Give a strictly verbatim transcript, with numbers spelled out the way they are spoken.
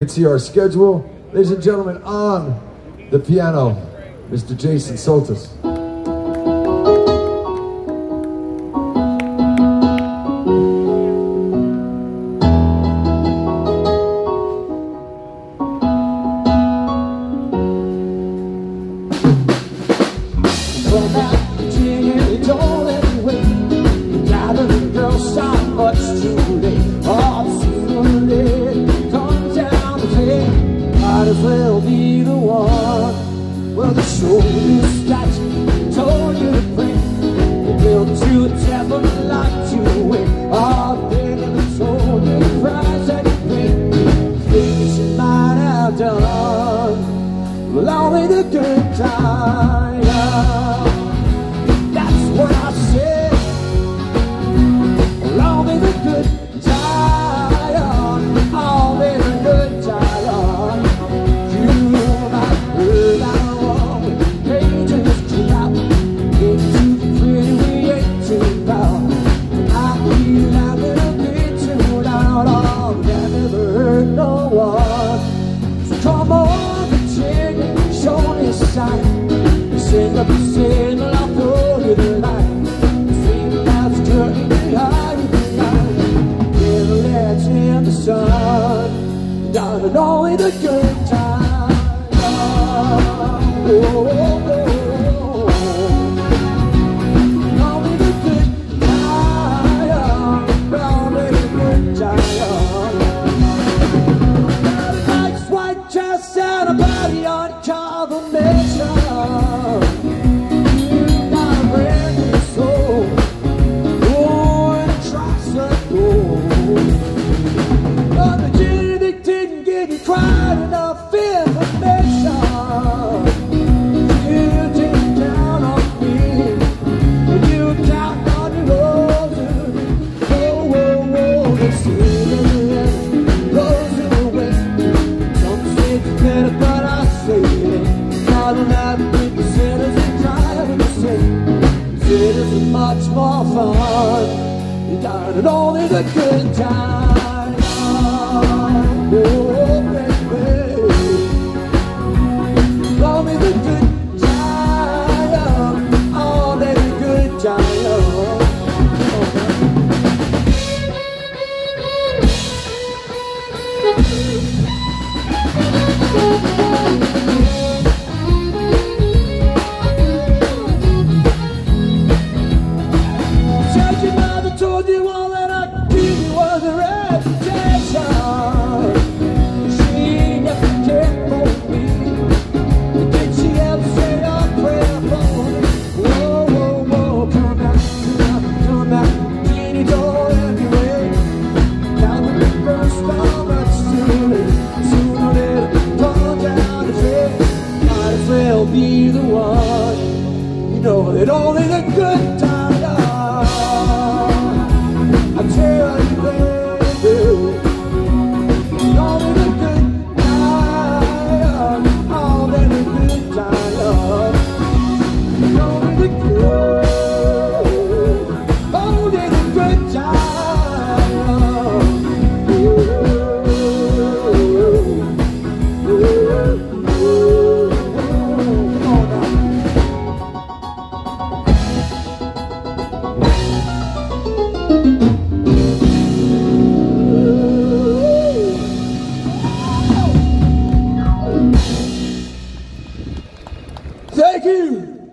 See our schedule. Ladies and gentlemen, on the piano, Mister Jason Soltis. Might as well be the one. Well, they showed you a statue, told you to pray. They built you a temple, locked you away. All day they told you the price that you paid. Things you might have done, well, only the good time. That's what I said. Well, only the good time. Only the good time. Sing up the sin, well, I'll throw you the light. Sing past the curtain behind the night. Never let in the sun. Down and only the good time. Oh, oh, oh, oh. Only the good time. Only the good time. Got a nice white dress and a body on confirmation. Quite enough information. You didn't count on me, you count on your own. Whoa, whoa, whoa, the ceiling blows away. Some say it's better, but I say it ain't. Rather than big sinners and trying to say sinners are much more fun. You got it only the good time. Oh, be the one. You know that only the good time. I tell you, baby, only the good time. Only the good time. Only the good, only the good time. Thank you.